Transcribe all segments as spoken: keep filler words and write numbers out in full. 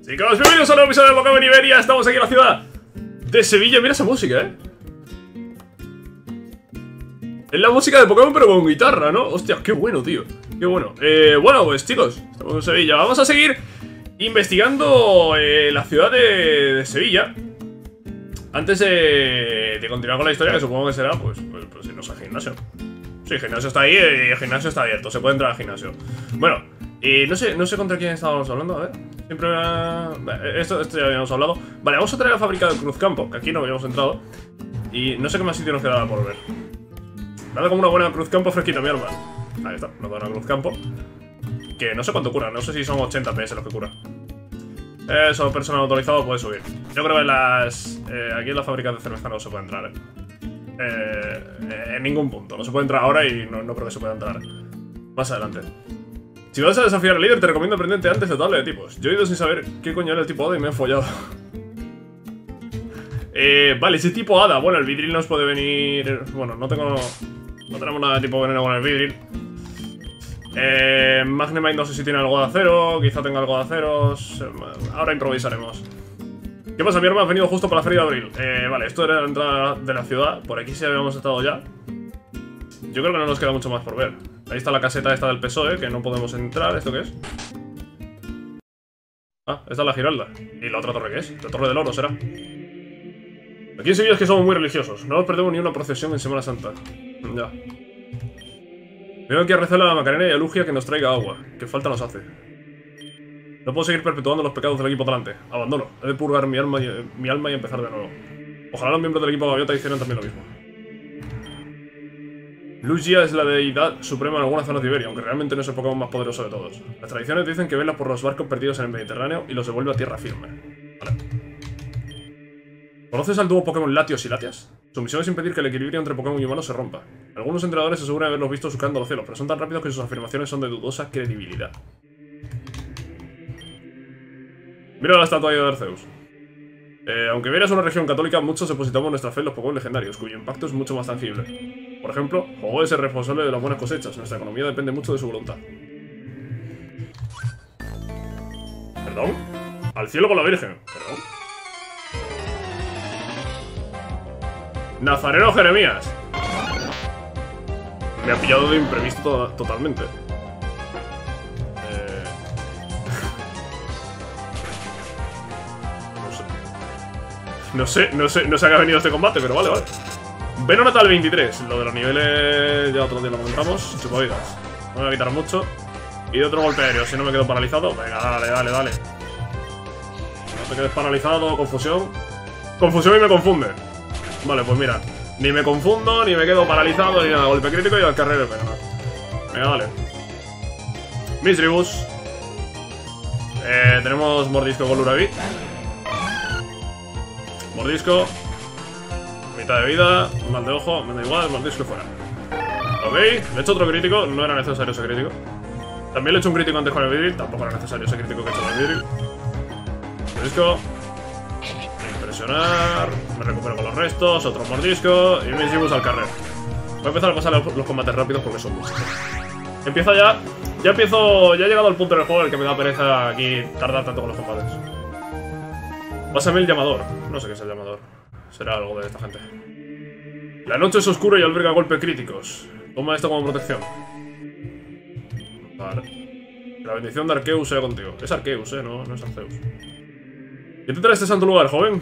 Chicos, bienvenidos a un nuevo episodio de Pokémon Iberia. Estamos aquí en la ciudad de Sevilla. Mira esa música, eh. Es la música de Pokémon pero con guitarra, ¿no? Hostia, qué bueno, tío. Qué bueno. Eh, bueno, pues chicos, estamos en Sevilla. Vamos a seguir investigando eh, la ciudad de, de Sevilla. Antes de, de continuar con la historia, que supongo que será, pues, pues, pues irnos al gimnasio. Sí, el gimnasio está ahí y el gimnasio está abierto. Se puede entrar al gimnasio. Bueno, y no sé, no sé contra quién estábamos hablando, a ver. Siempre me... esto, esto ya habíamos hablado. Vale, vamos a traer la fábrica de Cruzcampo, que aquí no habíamos entrado. Y no sé qué más sitio nos quedaba por ver. Nada como una buena Cruzcampo fresquita, mi hermano. Ahí está, nos da una Cruzcampo. Que no sé cuánto cura, no sé si son ochenta P S los que cura. Eso, personal autorizado puede subir. Yo creo que en las... Eh, aquí en las fábricas de cerveza no se puede entrar, eh. Eh, en ningún punto. No se puede entrar ahora y no, no creo que se pueda entrar más adelante. Si vas a desafiar al líder, te recomiendo aprenderte antes de tabla de tipos. Yo he ido sin saber qué coño era el tipo Hada y me he follado. eh, vale, ese tipo Hada. Bueno, el Vidril nos puede venir... Bueno, no tengo... No tenemos nada de tipo veneno con el Vidril. Eh, Magnemite no sé si tiene algo de acero. Quizá tenga algo de aceros. Ahora improvisaremos. ¿Qué pasa, mi hermano? Has venido justo para la feria de abril. Eh, vale, esto era la entrada de la ciudad. Por aquí sí habíamos estado ya. Yo creo que no nos queda mucho más por ver. Ahí está la caseta esta del P S O E, que no podemos entrar. ¿Esto qué es? Ah, esta es la Giralda. ¿Y la otra torre qué es? La Torre del Oro será. Aquí en Sevilla es que somos muy religiosos. No nos perdemos ni una procesión en Semana Santa. Ya. Vengo aquí a rezarle a la Macarena y a Lugia que nos traiga agua. Que falta nos hace. No puedo seguir perpetuando los pecados del equipo delante. Abandono. He de purgar mi alma y, mi alma y empezar de nuevo. Ojalá los miembros del equipo Gaviota hicieran también lo mismo. Lugia es la deidad suprema en algunas zonas de Iberia, aunque realmente no es el Pokémon más poderoso de todos. Las tradiciones dicen que vela por los barcos perdidos en el Mediterráneo y los devuelve a tierra firme. Vale. ¿Conoces al dúo Pokémon Latios y Latias? Su misión es impedir que el equilibrio entre Pokémon y humanos se rompa. Algunos entrenadores se aseguran de haberlos visto surcando los cielos, pero son tan rápidos que sus afirmaciones son de dudosa credibilidad. Mira la estatua de Arceus. Eh, aunque Iberia es una región católica, muchos depositamos nuestra fe en los Pokémon legendarios, cuyo impacto es mucho más tangible. Por ejemplo, Ho-Oh es el responsable de las buenas cosechas. Nuestra economía depende mucho de su voluntad. ¿Perdón? Al cielo con la Virgen. ¿Perdón? Nazareno Jeremías. Me ha pillado de imprevisto to totalmente. Eh... no sé. No sé, no sé, no sé a qué ha venido este combate, pero vale, vale. Venonatal veintitrés. Lo de los niveles ya otro día lo comentamos. Chupavidas. No me voy a quitar mucho. Y de otro golpe aéreo, si no me quedo paralizado. Venga, dale, dale, dale. No te quedes paralizado, confusión. Confusión y me confunde. Vale, pues mira. Ni me confundo, ni me quedo paralizado, ni nada. Golpe crítico y al carrero. Venga, venga, dale. Misdreavus. Eh, tenemos mordisco con Luravit. Mordisco. Mitad de vida, mal de ojo, me da igual, mordisco fuera. Ok, le he hecho otro crítico, no era necesario ese crítico. También le he hecho un crítico antes con el Vidril, tampoco era necesario ese crítico que he hecho con el Vidril. Mordisco. Impresionar. Me recupero con los restos, otro mordisco. Y me hicimos al carrer. Voy a empezar a pasar los, los combates rápidos porque son muchos. Empieza ya. Ya empiezo. Ya he llegado al punto del juego en el que me da pereza aquí tardar tanto con los combates. Pásame el llamador. No sé qué es el llamador. Será algo de esta gente. La noche es oscura y alberga golpes críticos. Toma esto como protección. Vale. La bendición de Arceus sea contigo. Es Arceus, eh, no, no es Arceus. ¿Qué te trae este santo lugar, joven?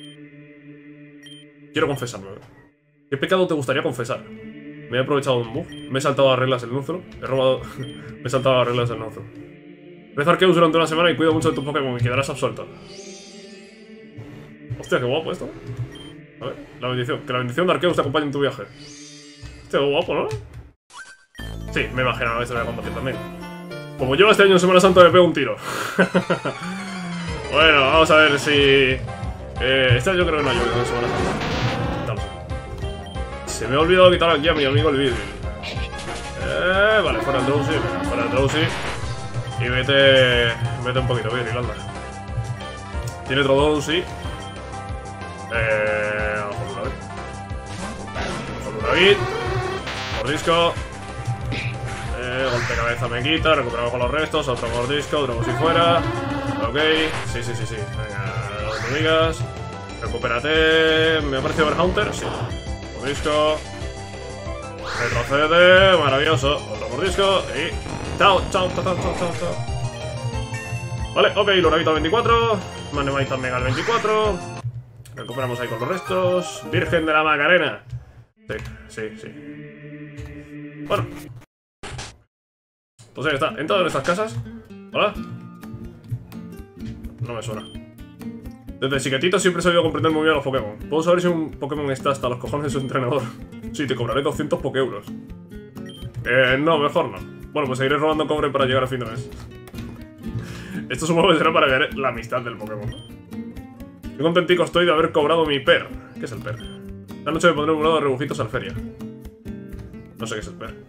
Quiero confesarme. ¿Qué pecado te gustaría confesar? Me he aprovechado de un bug. Me he saltado las reglas del Núcero. He robado... me he saltado las reglas del Núcero. Reza Arceus durante una semana y cuida mucho de tu Pokémon y quedarás absuelto. Hostia, qué guapo esto. A ver, la bendición. Que la bendición de Arceus te acompañe en tu viaje. Hostia, qué guapo, ¿no? Sí, me imaginaba que se voy a combatir también. Como yo este año en Semana Santa me pego un tiro. Bueno, vamos a ver si... Eh, este año creo que no llueve en Semana Santa. Se me ha olvidado quitar aquí a mi amigo el Vidril. Eh, vale, fuera el Drowsy, venga, fuera el Drowsy. Y vete... Vete un poquito, Vidril, anda. Tiene otro Drowsy. Eh... Vamos con una vez. Con una bit. Mordisco. Eh, golpe cabeza me quita, recuperamos con los restos, otro mordisco, otro si fuera. ok. Sí, sí, sí, sí. Venga, no me digas. Recupérate. ¿Me ha parecido ver Hunter? Sí. Mordisco. Retrocede. Maravilloso. Otro mordisco. Y... Chao, chao, chao, chao, chao, chao. Vale, ok, Loravito al veinticuatro. Magnemite también al veinticuatro. Recuperamos ahí con los restos. Virgen de la Macarena. Sí, sí, sí. Bueno. Pues ahí está. ¿He entrado en estas casas? ¿Hola? No me suena. Desde chiquitito siempre he sabido comprender muy bien a los Pokémon. Puedo saber si un Pokémon está hasta los cojones de su entrenador. Sí, te cobraré doscientos Pokéeuros. Eh, no, mejor no. Bueno, pues seguiré robando cobre para llegar a fin de mes. Esto supongo que será para ver la amistad del Pokémon. Qué contentico estoy de haber cobrado mi per. ¿Qué es el per? Esta noche me pondré un lado de rebujitos al feria. No sé qué es el per.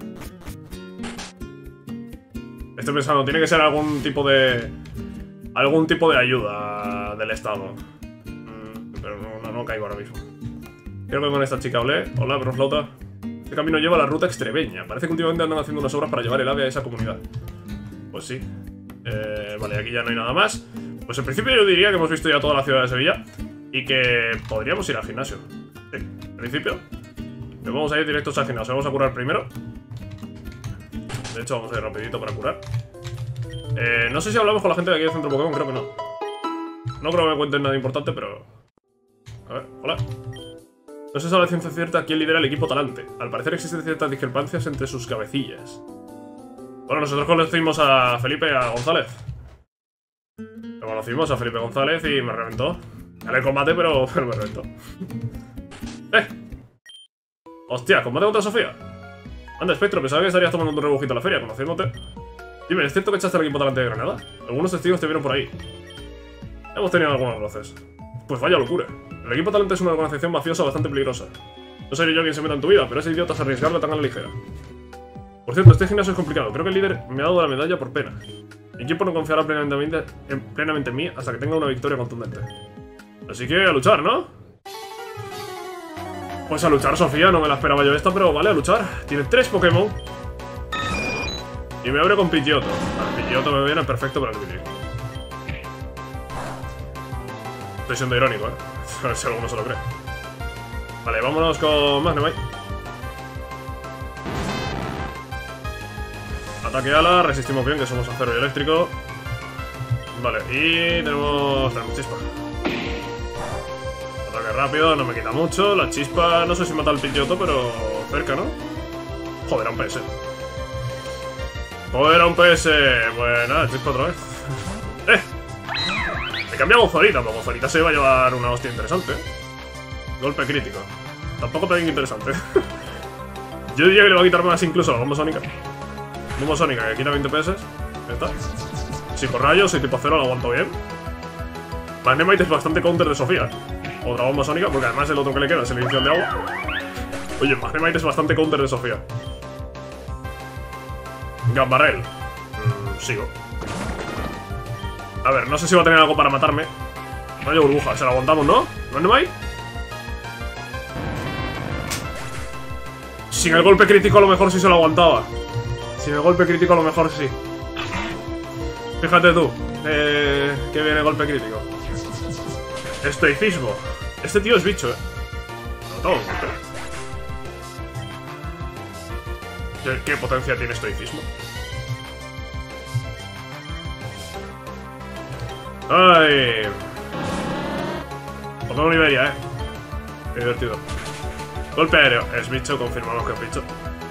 Estoy pensando, tiene que ser algún tipo de... Algún tipo de ayuda del estado. Mm, pero no, no, no caigo ahora mismo. Creo que con esta chica hablé. Hola, Perroflauta. Este camino lleva a la ruta extremeña. Parece que últimamente andan haciendo unas obras para llevar el ave a esa comunidad. Pues sí. Eh, vale, aquí ya no hay nada más. Pues en principio yo diría que hemos visto ya toda la ciudad de Sevilla. Y que podríamos ir al gimnasio. Sí, en principio. Pero vamos a ir directos al gimnasio. Vamos a curar primero. De hecho, vamos a ir rapidito para curar. Eh, no sé si hablamos con la gente de aquí del centro Pokémon, creo que no. No creo que me cuenten nada importante, pero... A ver, hola. No se sabe la ciencia cierta quién lidera el equipo Talante. Al parecer existen ciertas discrepancias entre sus cabecillas. Bueno, nosotros conocimos a Felipe a González. Lo conocimos a Felipe González y me reventó. Gané el combate, pero, pero me reventó. ¡Eh! ¡Hostia! ¿Combate contra Sofía? Anda, Espectro, pensaba que estarías tomando un rebujito a la feria, conociéndote. Dime, ¿es cierto que echaste al equipo Talante de Granada? Algunos testigos te vieron por ahí. Hemos tenido algunos roces. Pues vaya locura. El equipo Talante es una organización mafiosa bastante peligrosa. No seré yo quien se meta en tu vida, pero ese idiota se arriesgarla tan a la ligera. Por cierto, este gimnasio es complicado. Creo que el líder me ha dado la medalla por pena. Mi equipo no confiará plenamente en, plenamente en mí hasta que tenga una victoria contundente. Así que a luchar, ¿no? Pues a luchar, Sofía. No me la esperaba yo esta, pero vale, a luchar. Tiene tres Pokémon. Y me abre con Pidgeotto. Vale, Pidgeotto me viene perfecto para el vídeo. Estoy siendo irónico, ¿eh? A ver si alguno se lo cree. Vale, vámonos con Magnemite. Ataque ala, resistimos bien, que somos acero y eléctrico. Vale, y tenemos... tenemos chispa. Ataque rápido, no me quita mucho. La chispa, no sé si mata al Pidgeotto, pero cerca, ¿no? Joder, a un P S. Joder, a un P S. Pues nada, chispa otra vez. ¡Eh! Me cambia a Gonzalita, pero Gonzalita se va a llevar una hostia interesante. Golpe crítico. Tampoco tan interesante. Yo diría que le va a quitar más incluso a la bomba sónica. Bomba sónica que quita veinte P S. Ya está. Psicorrayo, soy tipo cero, lo aguanto bien. Magnemite es bastante counter de Sofía. Otra bomba sónica, porque además el otro que le queda es el inyección de agua. Oye, Magnemite es bastante counter de Sofía. Gambarrel. Mm, sigo. A ver, no sé si va a tener algo para matarme. Rayo burbuja, se lo aguantamos, ¿no? ¿Magnemite? Sin el golpe crítico a lo mejor sí se lo aguantaba. Sin el golpe crítico a lo mejor sí. Fíjate tú, eh, que viene el golpe crítico. Estoicismo. Este tío es bicho, eh. No, todo. ¿Qué, ¿Qué potencia tiene estoicismo? Ay. Pokémon Iberia, eh. Qué divertido. Golpe aéreo. Es bicho, confirmamos que es bicho.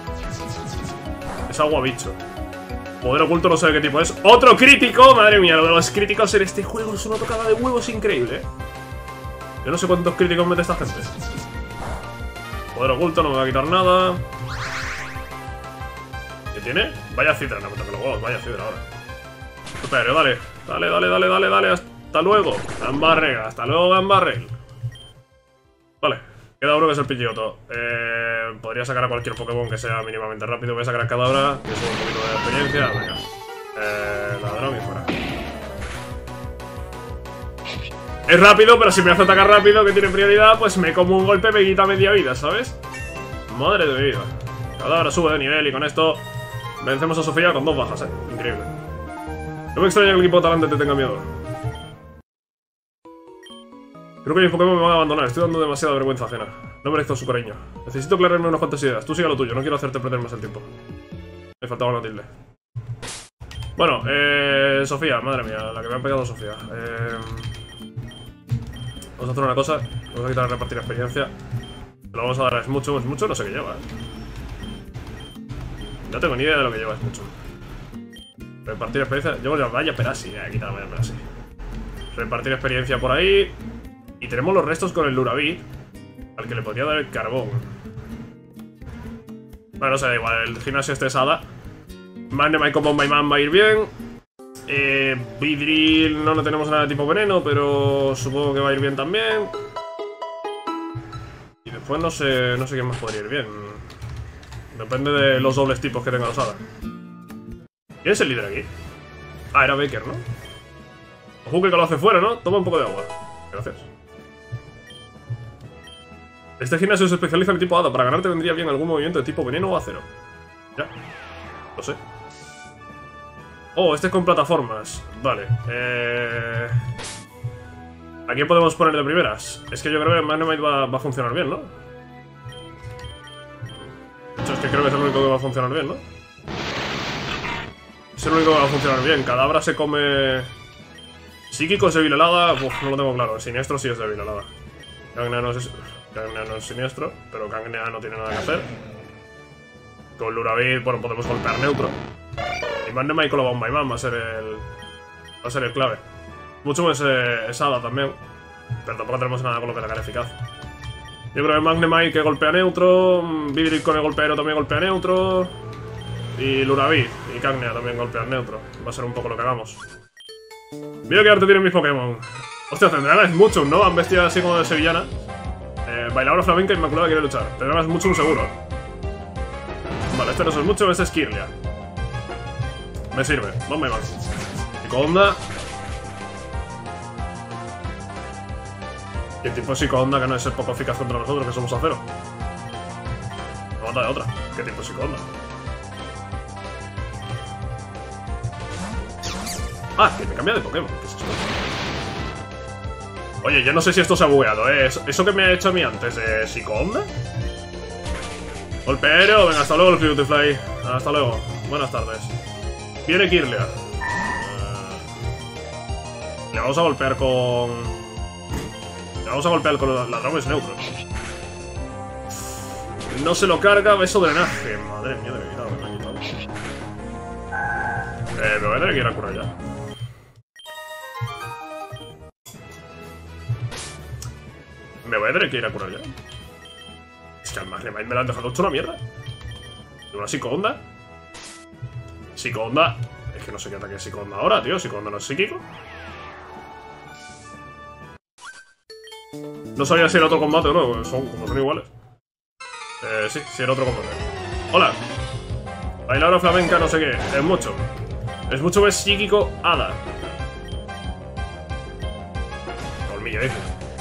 Es agua bicho. Poder oculto no sé qué tipo es. ¡Otro crítico! Madre mía, lo de los críticos en este juego es una tocada de huevos increíble, ¿eh? Yo no sé cuántos críticos mete esta gente. Poder oculto, no me va a quitar nada. ¿Qué tiene? Vaya cidra, no me toque los huevos, vaya cidra ahora. Pero dale, dale, dale, dale, dale, dale. Hasta luego, Gambarrega, hasta luego, Gambarrel. Vale, queda uno que es el Pidgeotto. Eh, podría sacar a cualquier Pokémon que sea mínimamente rápido. Voy a sacar a Kadabra, que es un poquito de experiencia. Venga. Eh, ladrón y fuera. Es rápido, pero si me hace atacar rápido, que tiene prioridad, pues me como un golpe, me quita media vida, ¿sabes? Madre de mi vida. Kadabra sube de nivel y con esto vencemos a Sofía con dos bajas, ¿eh? Increíble. No me extraña que el equipo Talante te tenga miedo. Creo que mis Pokémon me van a abandonar. Estoy dando demasiada vergüenza ajena. No merezco su cariño. Necesito aclararme unas cuantas ideas. Tú sigue lo tuyo. No quiero hacerte perder más el tiempo. Me faltaba una tilde. Bueno, eh... Sofía. Madre mía. La que me ha pegado Sofía. Eh... Vamos a hacer una cosa. Vamos a quitar repartir experiencia. Lo vamos a dar a Smucho. Smucho no sé qué lleva, eh. No tengo ni idea de lo que lleva Smucho. Repartir experiencia. Llevo ya vaya Perasi. Eh, quita la vaya Perasi. Repartir experiencia por ahí. Y tenemos los restos con el Luraví, al que le podría dar el carbón. Bueno, no sé, da igual. El gimnasio este es Hada. Magnemite con Bombay-Man va a ir bien. Eh, Vidril no lo tenemos nada de tipo veneno, pero supongo que va a ir bien también. Y después no sé, no sé quién más podría ir bien. Depende de los dobles tipos que tenga los Hada. ¿Quién es el líder aquí? Ah, era Baker, ¿no? Ojo que lo hace fuera, ¿no? Toma un poco de agua. Gracias. Este gimnasio se especializa en el tipo Hada. Para ganarte vendría bien algún movimiento de tipo veneno o acero. Ya. Lo sé. Oh, este es con plataformas. Vale. Eh... ¿A quién podemos poner de primeras? Es que yo creo que Magnemite va, va a funcionar bien, ¿no? De hecho, es que creo que es el único que va a funcionar bien, ¿no? Es el único que va a funcionar bien. Cadabra se come... Psíquico es débil helada. Uf, no lo tengo claro. El siniestro sí es débil helada. Gangnea no es... Gangnea no es siniestro, pero Gangnea no tiene nada que hacer. Con Luraví, bueno, podemos golpear neutro. Y Magnemite con la Bombay-Man va a ser el... Va a ser el clave. Mucho más eh, es Hada también. Pero tampoco tenemos nada con lo que atacar eficaz. Yo creo que Magnemite que golpea neutro. Vidril con el golpeero también golpea neutro. Y Luraví y Gangnea también golpean neutro. Va a ser un poco lo que hagamos. Mira que arte tienen mis Pokémon. Hostia, tendrán es mucho, ¿no? Han vestido así como de sevillana. Eh, bailadora flamenca inmaculada quiere luchar. Tendrás mucho un seguro. Vale, este no es mucho, este es Kirlia. Me sirve, bomba y más. Psico-Onda. Y el tipo Psico-Onda que no es poco eficaz contra nosotros, que somos acero. No mata de otra. ¿Qué tipo Psico-Onda? Ah, que me cambia de Pokémon. ¿Qué es esto? Oye, yo no sé si esto se ha bugueado, ¿eh? ¿Eso que me ha hecho a mí antes de Psico-Onda? Golpeero, venga, hasta luego el Beautifly. Hasta luego, buenas tardes. Viene Kirlia. uh, Le vamos a golpear con... Le vamos a golpear con los ladrones neutros. No se lo carga, beso drenaje. Madre mía, de mi vida, me han quitado. Eh, me voy a tener que ir a curar ya. Me voy a tener que ir a curar ya. Es que al Magnemite me lo han dejado hecho una mierda. ¿Una Psico-Onda? Psico-Onda. Es que no sé qué ataque es Psico-Onda ahora, tío. Psico-Onda no es psíquico. No sabía si era otro combate o no. Son como son iguales. Eh, sí, sí era otro combate. Hola. Bailadora flamenca, no sé qué. Es mucho. Es mucho más psíquico Hada. Colmillo, dice.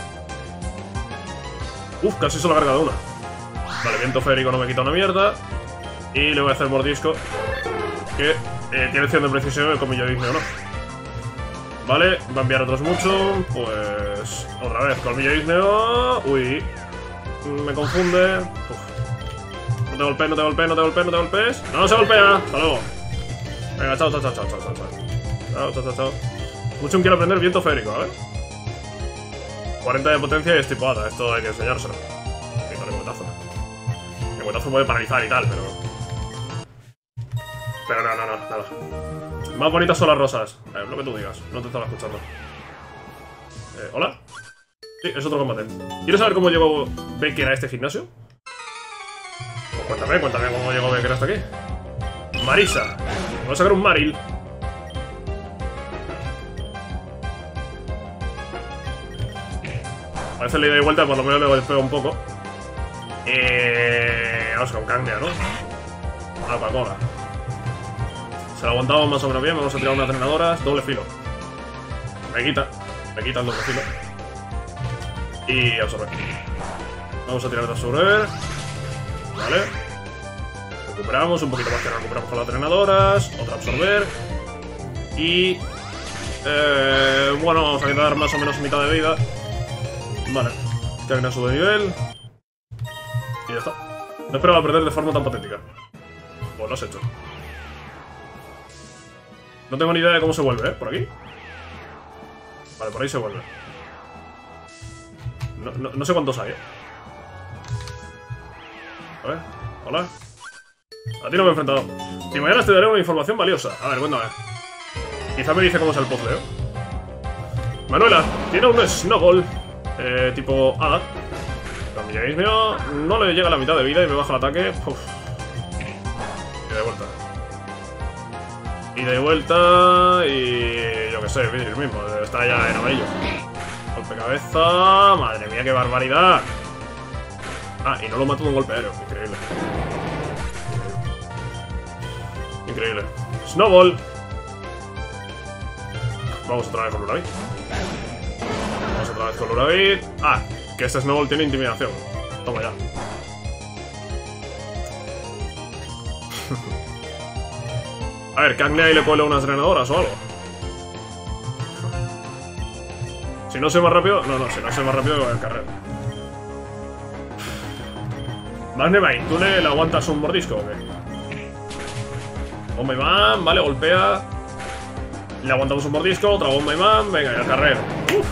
Uf, casi solo ha cargado una. Vale, viento férico no me quita una mierda. Y le voy a hacer mordisco. Que eh, tiene opción de precisión el colmillo ígneo, ¿no? Vale, va a enviar otros mucho. Pues... Otra vez, colmillo ígneo. Uy. Me confunde. Uf. No te golpees, no te golpees, no te golpees, no te golpees. No, no se golpea. Hasta luego. Venga, chao, chao, chao, chao, chao, chao. Chao, chao, chao, chao. Mucho quiero aprender viento férico, a ver. cuarenta de potencia y es tipo Hada. Esto hay que enseñárselo. Quita el lengüetazo. El lengüetazo puede paralizar y tal, pero... Pero no, no, no, nada. Más bonitas son las rosas. Eh, lo que tú digas, no te estaba escuchando. Eh, ¿Hola? Sí, es otro combate. ¿Quieres saber cómo llegó Baker a este gimnasio? Pues cuéntame, cuéntame cómo llegó Baker hasta aquí. Marisa. Vamos a sacar un Maril. A veces le doy vuelta, por lo menos le golpeo un poco. Eh... Vamos con Gangnea, ¿no? Ah, Coca-Cola. Se lo aguantamos más o menos bien. Vamos a tirar unas drenadoras. Doble filo. Me quita. Me quita el doble filo. Y absorber. Vamos a tirar de absorber. Vale. Recuperamos. Un poquito más que recuperamos con las drenadoras. Otra absorber. Y... Eh, bueno, vamos a quitar más o menos mitad de vida. Vale. Cagna sube de nivel. Y ya está. No esperaba perder de forma tan patética. Pues lo has hecho. No tengo ni idea de cómo se vuelve, ¿eh? ¿Por aquí? Vale, por ahí se vuelve. No, no, no sé cuántos hay, ¿eh? A ver, hola. A ti no me he enfrentado. Y mañana te daré una información valiosa. A ver, cuéntame. Quizá me dice cómo es el puzzle, ¿eh? Manuela, tiene un Snowball. Eh, tipo hada. Cuando me lleguéis mío, no le llega a la mitad de vida y me baja el ataque. Uf. Y de vuelta. Y de vuelta. Y yo qué sé, Vidril mismo. Está ya en amarillo. Golpe cabeza. Madre mía, qué barbaridad. Ah, y no lo mato de un golpe aéreo. Increíble. Increíble. Snowball. Vamos otra vez con Luravit. Vamos otra vez con Luravit. Ah, que este Snowball tiene intimidación. Toma ya. A ver, Cagna y le cuelo unas drenadoras o algo. Si no soy más rápido... No, no, si no soy más rápido que voy a carrer. Magnemite, ¿tú le, le aguantas un mordisco o qué? Bomba imán, vale, golpea. Le aguantamos un mordisco, otra bomba imán. Venga, y a carrer. Uf.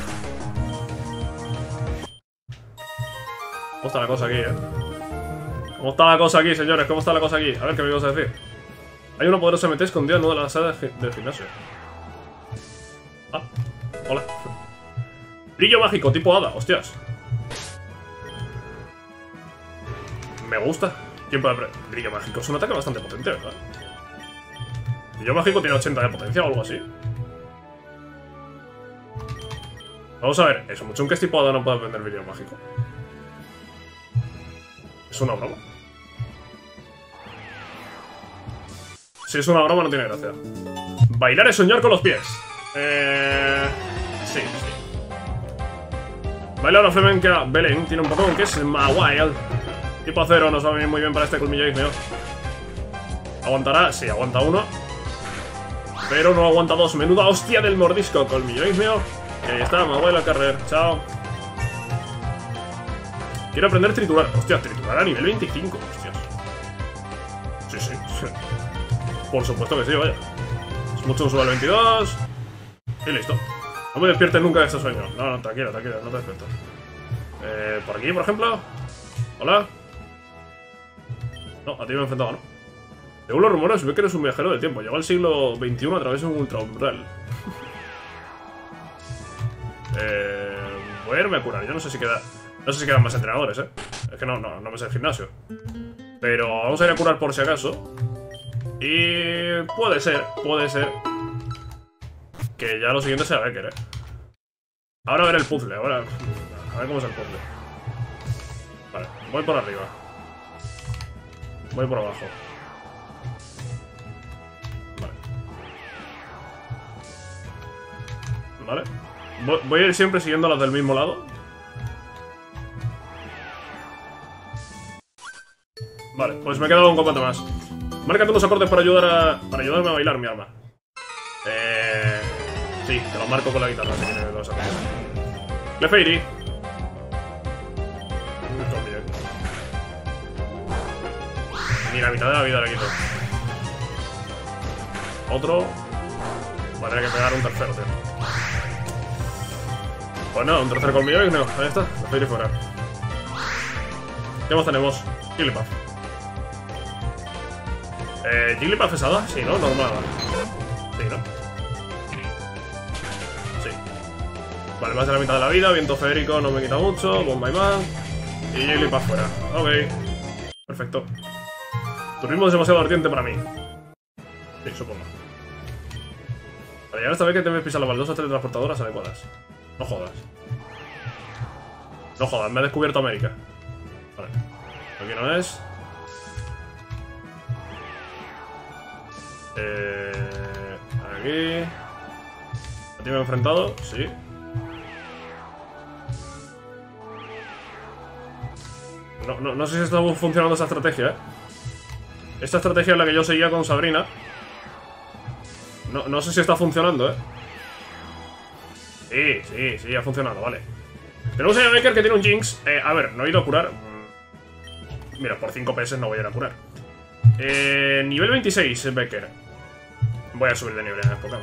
¿Cómo está la cosa aquí, eh? ¿Cómo está la cosa aquí, señores? ¿Cómo está la cosa aquí? A ver, ¿qué me ibas a decir? Hay una poderosa M T escondida en una de las salas del gimnasio. Ah, hola. Brillo mágico, tipo hada, hostias. Me gusta. ¿Quién puede aprender? Brillo mágico es un ataque bastante potente, ¿verdad? Brillo mágico tiene ochenta de potencia o algo así. Vamos a ver, eso, mucho que es tipo hada no puede aprender brillo mágico. Es una broma. Si es una broma no tiene gracia. Bailar es soñar con los pies. Eh... Sí, sí. Bailar la flamenca Belén tiene un Pokémon que es Mawile. Tipo acero nos va a venir muy bien para este colmillo ígneo. ¿Aguantará? Sí, aguanta uno. Pero no aguanta dos. Menuda hostia del mordisco. Colmillo ígneo. Y ahí está, Mawile al carrer. Chao. Quiero aprender triturar. Hostia, triturar a nivel veinticinco. Hostias. Sí, sí. Por supuesto que sí, vaya. Es mucho uso al veintidós. Y listo. No me despiertes nunca de este sueño. No, no, tranquila, tranquila, no te despiertes. Eh, por aquí, por ejemplo. Hola. No, a ti me he enfrentado, ¿no? Según los rumores, ve que eres un viajero del tiempo. Llegó al siglo veintiuno a través de un ultraumbral. eh, voy a irme a curar. Yo no sé si queda... No sé si quedan más entrenadores, ¿eh? Es que no, no, no me sé el gimnasio. Pero vamos a ir a curar por si acaso. Y... puede ser, puede ser que ya lo siguiente sea Becker, ¿eh? Ahora a ver el puzzle, ahora... A ver cómo es el puzzle. Vale, voy por arriba. Voy por abajo. Vale. Vale. Voy, voy a ir siempre siguiendo las del mismo lado. Vale, pues me he quedado un combate más. Márcate unos acordes para ayudar a... Para ayudarme a bailar, mi alma. Eh... Sí, te lo marco con la guitarra, si quieres los acordes. Clefairy. Ni la mitad de la vida le quito. Otro. Va a tener que pegar un tercero, tío. Pues no, un tercer colmillo y no. Ahí está, Clefairy fuera. ¿Qué más tenemos? Jigglypuff. Eh, ¿Jigglypuff es hada? Sí, ¿no? Normal. Sí, ¿no? Sí. Vale, más de la mitad de la vida. Viento feérico no me quita mucho. Bomba y man. Y Jigglypuff fuera. Ok. Perfecto. Tu ritmo es demasiado ardiente para mí. Sí, supongo. Para llegar esta vez que te me pisar las baldosas teletransportadoras adecuadas. No jodas. No jodas, me he descubierto América. Vale. Aquí no es. Eh, aquí. ¿A ti me he enfrentado? Sí. No, no, no sé si está funcionando esa estrategia, ¿eh? Esta estrategia es la que yo seguía con Sabrina. No, no sé si está funcionando, ¿eh? Sí, sí, sí, ha funcionado, vale. Tenemos a Becker que tiene un Jinx. Eh, a ver, no he ido a curar. Mira, por cinco P S no voy a ir a curar. Eh, nivel veintiséis, Becker. Voy a subir de nivel en el Pokémon.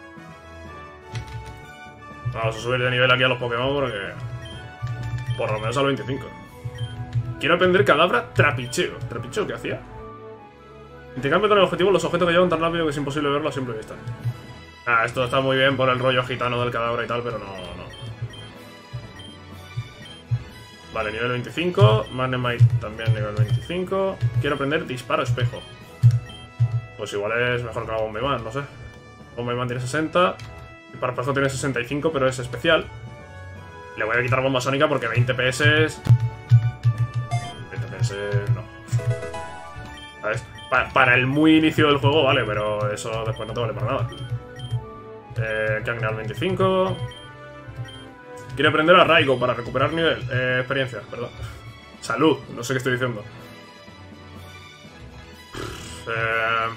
Vamos a subir de nivel aquí a los Pokémon porque... por lo menos al veinticinco. Quiero aprender Cadabra Trapicheo. ¿Trapicheo qué hacía? Intercambio con el objetivo los objetos que llevan tan rápido que es imposible verlo a simple vista. Ah, esto está muy bien por el rollo gitano del Cadabra y tal, pero no, no. Vale, nivel veinticinco. Magnemite también nivel veinticinco. Quiero aprender Disparo Espejo. Pues igual es mejor que la Bombayman, no sé. Bombayman tiene sesenta. Disparo Espejo tiene sesenta y cinco, pero es especial. Le voy a quitar Bomba Sónica porque veinte P S... veinte P S... no. ¿Sabes? Pa para el muy inicio del juego, vale, pero eso después no te vale para nada. Eh, Kagna al veinticinco. Quiero aprender a Raigo para recuperar nivel. Eh, experiencia, perdón. Salud, no sé qué estoy diciendo. Eh...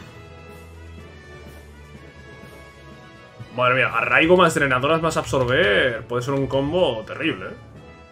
Madre mía, Arraigo más drenadoras más absorber puede ser un combo terrible, ¿eh?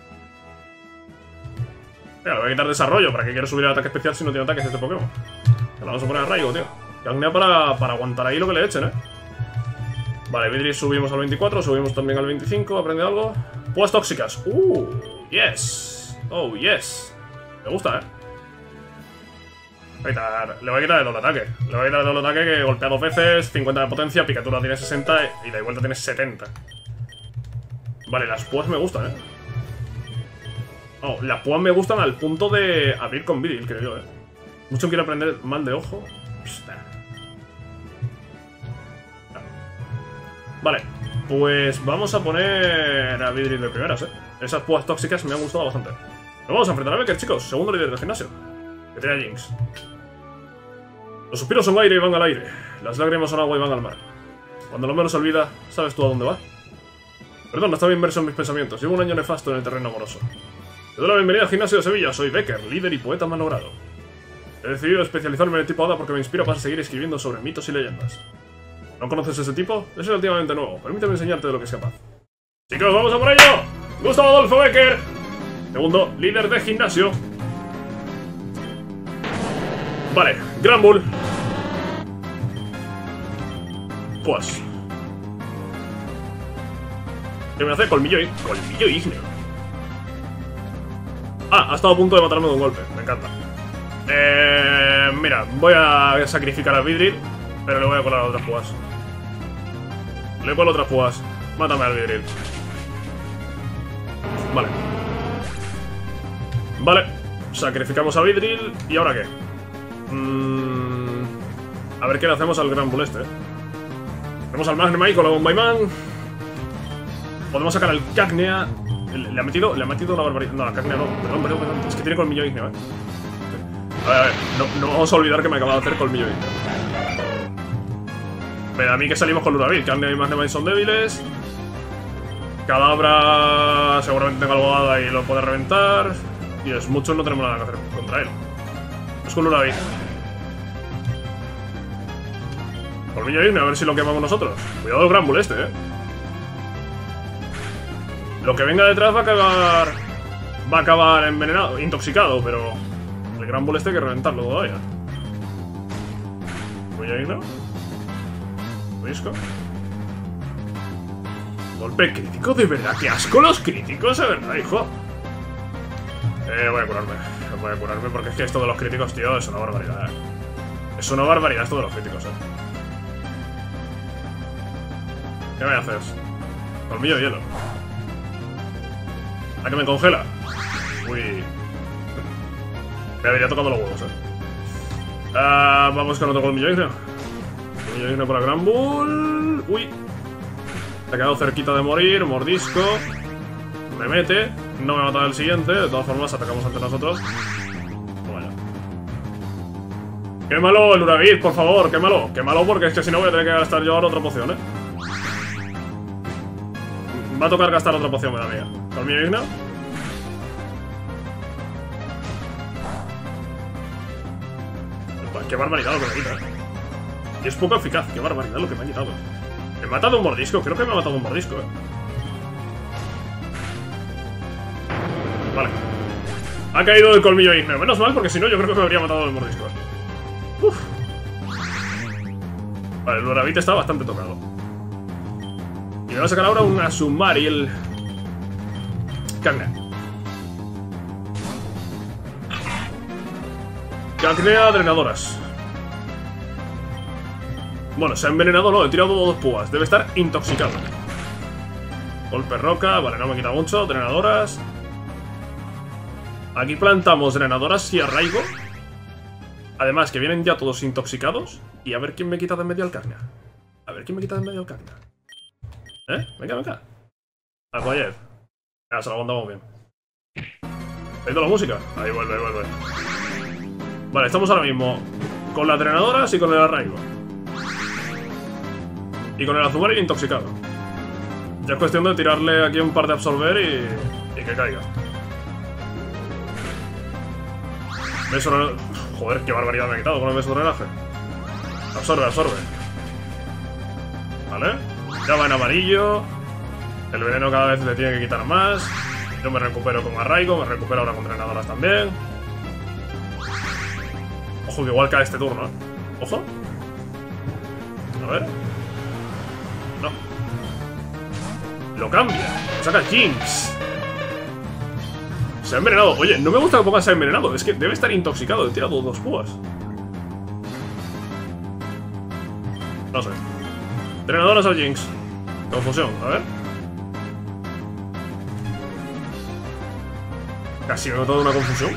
Mira, le voy a quitar desarrollo. ¿Para qué quiero subir el ataque especial si no tiene ataques este Pokémon? Le vamos a poner Arraigo, tío. Kagna para, para aguantar ahí lo que le echen, ¿eh? Vale, Vidri subimos al veinticuatro, subimos también al veinticinco. ¿Aprende algo? Púas tóxicas. Uh, yes. Oh, yes. Me gusta, ¿eh? Voy a quitar, le voy a quitar el doble ataque. Le voy a quitar el doble ataque que golpea dos veces, cincuenta de potencia, picatura tiene sesenta y de vuelta tiene setenta. Vale, las púas me gustan, ¿eh? Oh, las púas me gustan al punto de abrir con Vidril, creo yo, ¿eh? Mucho quiero aprender mal de ojo. Psst, nah. Nah. Vale, pues vamos a poner a Vidril de primeras, ¿eh? Esas púas tóxicas me han gustado bastante. Nos vamos a enfrentar a Becker, chicos. Segundo líder del gimnasio. Que tiene a Jinx. Los suspiros son aire y van al aire. Las lágrimas son agua y van al mar. Cuando lo menos se olvida, ¿sabes tú a dónde va? Perdón, no estaba inmerso en mis pensamientos. Llevo un año nefasto en el terreno amoroso. Te doy la bienvenida al gimnasio de Sevilla. Soy Becker, líder y poeta malogrado. He decidido especializarme en el tipo Hada porque me inspira para seguir escribiendo sobre mitos y leyendas. ¿No conoces ese tipo? Es relativamente nuevo. Permíteme enseñarte de lo que es capaz. Chicos, ¡vamos a por ello! Gustavo Adolfo Becker. Segundo, líder de gimnasio. Vale, Gran Bull. Pues ¿qué me hace? Colmillo, colmillo ígneo. Ah, ha estado a punto de matarme de un golpe. Me encanta. Eh, mira, voy a sacrificar a Vidril, pero le voy a colar a otras púas. Le colo otras púas. Mátame al Vidril. Vale. Vale, sacrificamos a Vidril. ¿Y ahora qué? Mm, a ver qué le hacemos al Gran Bull este, ¿eh? Tenemos al Magnemite con la Bombayman. Podemos sacar al Cacnea. ¿Le, le ha metido? ¿Le ha metido la barbaridad? No, la Cacnea no. Perdón, perdón, perdón. Es que tiene colmillo ígneo, ¿eh? A ver, a ver. No, no vamos a olvidar que me acaba de hacer colmillo ígneo. Pero a mí que salimos con Luravil. Cacnea y Magnemite son débiles. Cadabra seguramente tenga algo dada y lo puede reventar. Y es mucho, no tenemos nada que hacer contra él. Es con Luravil. Colmillo ígneo, a ver si lo quemamos nosotros. Cuidado el Gran Bull este, eh. Lo que venga detrás va a acabar. Va a acabar envenenado, intoxicado, pero el Gran Bull este hay que reventarlo todavía. Colmillo ígneo. Disco. Golpe crítico, de verdad. Qué asco los críticos, de verdad, hijo. Eh, voy a curarme. Voy a curarme porque es que esto de los críticos, tío, es una barbaridad, eh. Es una barbaridad esto de los críticos, eh. ¿Qué me haces? Colmillo de hielo. ¿A que me congela? Uy. Me habría tocado los huevos, eh. Uh, vamos con otro colmillo ígneo. Colmillo ígneo para Gran Bull. Uy. Se ha quedado cerquita de morir. Mordisco. Me mete. No me mata el siguiente. De todas formas, atacamos ante nosotros. Bueno. Quémalo, el Luravil, por favor. Quémalo. Quémalo porque es que si no voy a tener que gastar yo ahora otra poción, eh. Va a tocar gastar otra poción, me da mía. Colmillo ígneo. Qué barbaridad lo que me quita. Y es poco eficaz. Qué barbaridad lo que me ha quitado. Me ha matado un mordisco. Creo que me ha matado un mordisco, eh. Vale. Ha caído el colmillo ahí. Menos mal, porque si no, yo creo que me habría matado el mordisco. Uf. Vale, el Luravite está bastante tocado. Y me va a sacar ahora un Asumari, el... Cagna. Cantidad drenadoras. Bueno, se ha envenenado, no, he tirado dos púas. Debe estar intoxicado. Golpe roca, vale, no me quita mucho. Drenadoras. Aquí plantamos drenadoras y arraigo. Además, que vienen ya todos intoxicados. Y a ver quién me quita de en medio al Cagna. A ver quién me quita de en medio al Cagna. ¿Eh? Venga, venga. Al Poyet. Ya, se lo aguantamos bien. ¿Ha ido la música? Ahí vuelve, ahí vuelve. Vale, estamos ahora mismo con las drenadoras y con el arraigo. Y con el azúcar intoxicado. Ya es cuestión de tirarle aquí un par de absorber y, y que caiga. Beso... Joder, qué barbaridad me ha quitado con el beso drenaje. Absorbe, absorbe. Vale. Ya va en amarillo. El veneno cada vez le tiene que quitar más. Yo me recupero con arraigo, me recupero ahora con drenadoras también. Ojo, que igual cae este turno, ¿eh? Ojo. A ver. No. Lo cambia. Lo saca Jinx. Se ha envenenado. Oye, no me gusta que ponga se ha envenenado. Es que debe estar intoxicado. He tirado dos púas. No sé. Drenadoras al Jinx. Confusión, a ver. Casi me he notado una confusión.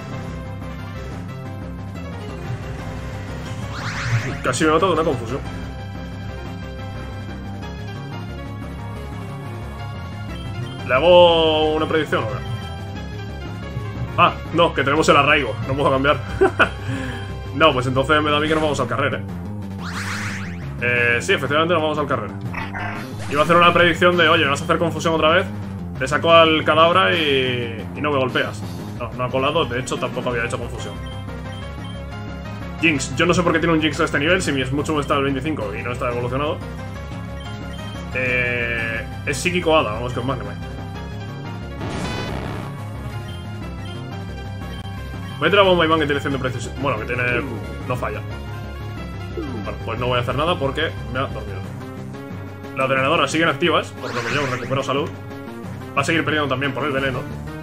Casi me he notado una confusión. ¿Le hago una predicción ahora? Ah, no, que tenemos el arraigo. No puedo cambiar. No, pues entonces me da a mí que nos vamos al carrer, ¿eh? Eh, sí, efectivamente nos vamos al carrer. Iba a hacer una predicción de, oye, ¿me vas a hacer confusión otra vez? Te saco al cadabra y, y no me golpeas. No, no ha colado, de hecho tampoco había hecho confusión. Jinx, yo no sé por qué tiene un Jinx a este nivel, si mi Smoochum está al veinticinco y no está evolucionado. Eh, es psíquico hada, vamos con Magnemite. Voy a tirar Bomba Imán que tiene cien de precisión. Bueno, que tiene... no falla. Bueno, pues no voy a hacer nada porque me ha dormido. Las drenadoras siguen activas, por lo que yo recupero salud. Va a seguir peleando también por el veneno.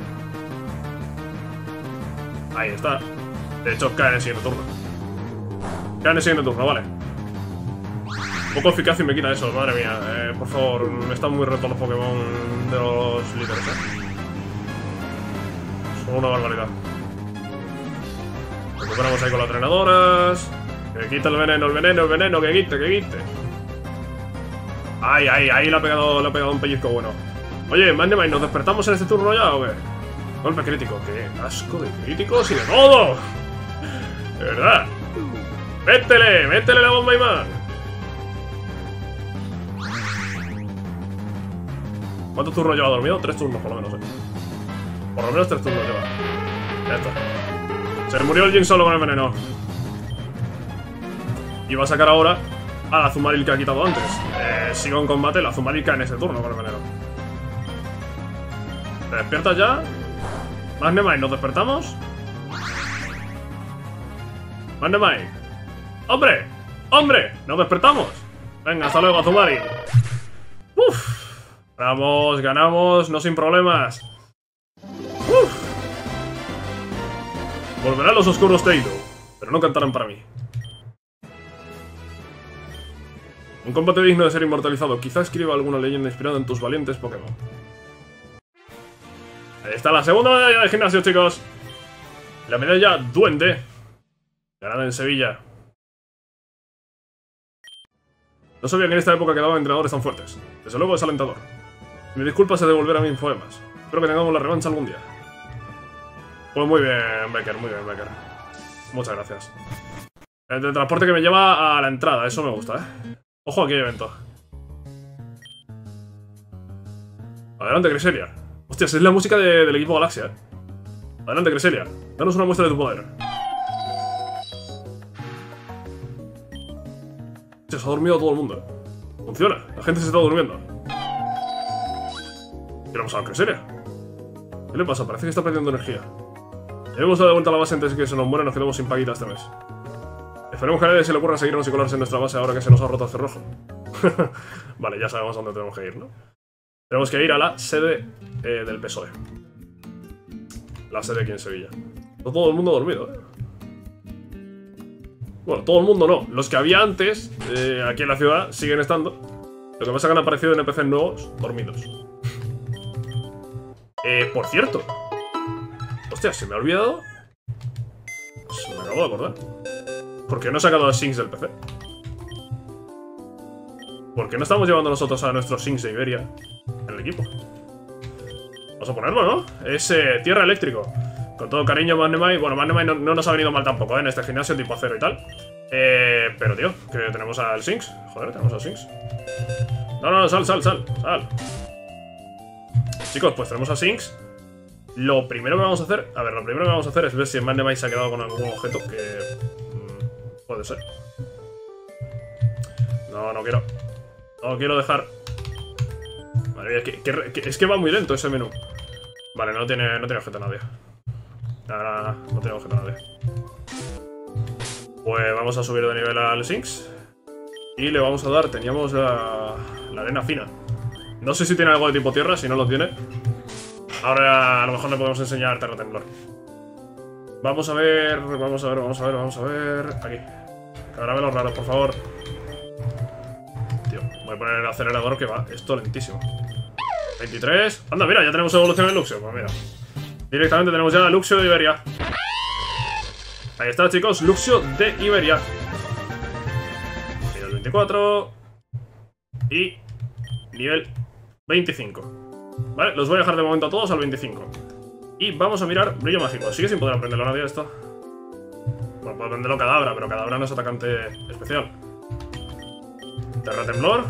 Ahí está. De hecho, cae en el siguiente turno. Cae en el siguiente turno, vale. Un poco eficaz y me quita eso, madre mía. Eh, por favor, me están muy retos los Pokémon de los líderes, eh. Son una barbaridad. Recuperamos ahí con las drenadoras. Que quita el veneno, el veneno, el veneno, que quite, que quite. Ay, ay, ahí le ha pegado, le ha pegado un pellizco bueno. Oye, Magnemite, ¿nos despertamos en este turno ya o qué? Golpe crítico, qué asco de críticos y de todo. De verdad. Métele, métele la bomba imán. ¿Cuántos turnos lleva dormido? Tres turnos por lo menos, eh. Por lo menos tres turnos lleva. Ya está. Se murió el Jinx solo con el veneno. Y va a sacar ahora al Azumarill que ha quitado antes. Eh, sigo en combate, el Azumarill cae en ese turno con el veneno. ¿Te despiertas ya? Magnemite, ¿nos despertamos? Magnemite. ¡Hombre! ¡Hombre! ¡Nos despertamos! Venga, hasta luego, Azumarill. ¡Uf! Ganamos, ganamos, no sin problemas. ¡Uf! Volverán los oscuros Teito, pero no cantarán para mí. Un combate digno de ser inmortalizado. Quizá escriba alguna leyenda inspirada en tus valientes Pokémon. Ahí está la segunda medalla de gimnasio, chicos. La medalla Duende. Ganada en Sevilla. No sabía que en esta época quedaban entrenadores tan fuertes. Desde luego es alentador. Mi disculpa es de devolver a mis poemas. Espero que tengamos la revancha algún día. Pues muy bien, Becker, muy bien, Becker. Muchas gracias. El de transporte que me lleva a la entrada, eso me gusta, ¿eh? Ojo, aquí hay evento. Adelante, Cresselia. Hostias, es la música de, del equipo Galaxia, ¿eh? Adelante, Cresselia. Danos una muestra de tu poder. Se ha dormido todo el mundo. Funciona, la gente se está durmiendo. Tiramos a Cresselia. ¿Qué le pasa? Parece que está perdiendo energía. Debemos dar de vuelta a la base antes de que se nos muera y nos quedemos sin paguita este mes. Esperemos que a nadie se le ocurra seguirnos y colarse en nuestra base ahora que se nos ha roto el cerrojo. Vale, ya sabemos a dónde tenemos que ir, ¿no? Tenemos que ir a la sede eh, del P S O E. La sede aquí en Sevilla. Está todo el mundo dormido, ¿eh? Bueno, todo el mundo no. Los que había antes, eh, aquí en la ciudad, siguen estando. Lo que pasa es que han aparecido N P Cs nuevos, dormidos. Eh, por cierto. Hostia, se me ha olvidado. Se me acabo de acordar. ¿Por qué no he sacado a Sinks del P C? ¿Por qué no estamos llevando nosotros a nuestros Sinks de Iberia en el equipo? Vamos a ponerlo, ¿no? Es eh, tierra eléctrico. Con todo cariño, Magnemite. Bueno, Magnemite no, no nos ha venido mal tampoco, ¿eh? En este gimnasio tipo acero y tal. Eh, pero, tío, que tenemos al Sinks. Joder, tenemos al Sinks. No, no, no, sal, sal, sal, sal. Chicos, pues tenemos a Sinks. Lo primero que vamos a hacer... A ver, lo primero que vamos a hacer es ver si el Magnemite se ha quedado con algún objeto que... Mmm, puede ser. No, no quiero. No quiero dejar... Madre mía, que, que, que, es que va muy lento ese menú. Vale, no tiene, no tiene objeto nadie. Nada, nada, nada, no tiene objeto nadie. Pues vamos a subir de nivel al Sinks. Y le vamos a dar... Teníamos la, la arena fina. No sé si tiene algo de tipo tierra, si no lo tiene. Ahora a lo mejor le podemos enseñar Terra Temblor. Vamos a ver, vamos a ver, vamos a ver, vamos a ver... Aquí. Caramelos raros, por favor. Tío, voy a poner el acelerador que va. Esto lentísimo. veintitrés. Anda, mira, ya tenemos evolución en Luxio. Pues mira. Directamente tenemos ya Luxio de Iberia. Ahí está, chicos. Luxio de Iberia. Nivel veinticuatro. Y nivel veinticinco. Vale, los voy a dejar de momento a todos al veinticinco. Y vamos a mirar brillo mágico. Sigue sin poder aprenderlo nadie esto. Bueno, puedo aprenderlo Cadabra, pero Cadabra no es atacante especial. Terra Temblor.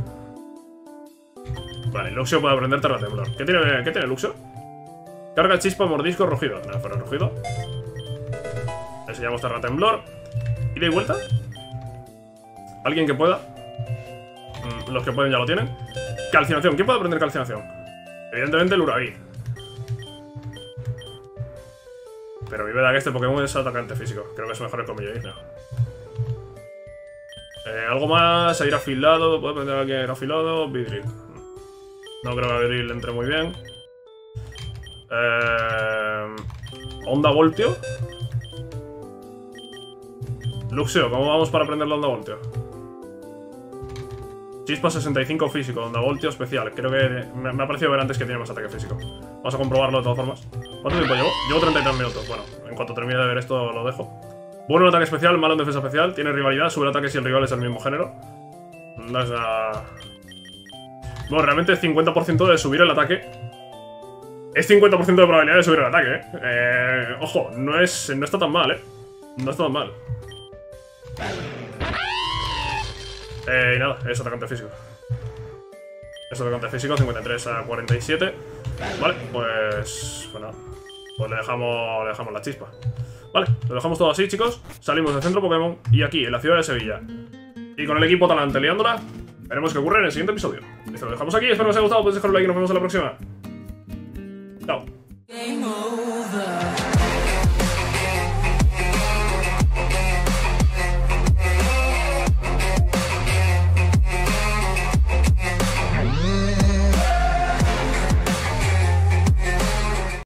Vale, Luxio puede aprender Terra Temblor. ¿Qué tiene, ¿qué tiene Luxio? Carga, chispa, mordisco, rugido. Nada, fuera rugido. Le enseñamos Terra Temblor. ¿Ida y vuelta? ¿Alguien que pueda? Mm, los que pueden ya lo tienen. Calcinación. ¿Quién puede aprender calcinación? Evidentemente el Uraví. Pero mi verdad que este Pokémon es atacante físico. Creo que es mejor el colmillo ígneo. Eh, algo más, a ir afilado. ¿Puede aprender a alguien a ir afilado? Vidril. No creo que a Vidril le entre muy bien. Eh, Onda Voltio. Luxio, ¿cómo vamos para aprender la Onda Voltio? Chispa sesenta y cinco físico, Onda Voltio especial. Creo que me, me ha parecido ver antes que tiene más ataque físico. Vamos a comprobarlo de todas formas. ¿Cuánto tiempo llevo? Llevo treinta y tres minutos. Bueno, en cuanto termine de ver esto lo dejo. Bueno en ataque especial, malo en defensa especial. Tiene rivalidad, sube el ataque si el rival es del mismo género. No es nada... Bueno, realmente cincuenta por ciento de subir el ataque. Es cincuenta por ciento de probabilidad de subir el ataque, ¿eh? eh ojo, no, es, no está tan mal, ¿eh? No está tan mal. Eh, y nada, es atacante físico. Es atacante físico, cincuenta y tres a cuarenta y siete. Vale, pues... Pues nada. Pues le dejamos, le dejamos la chispa. Vale, lo dejamos todo así, chicos. Salimos del centro Pokémon y aquí, en la ciudad de Sevilla. Y con el equipo talante liándola, veremos qué ocurre en el siguiente episodio. Listo, lo dejamos aquí, espero que os haya gustado, podéis dejar un like y nos vemos en la próxima. Chao.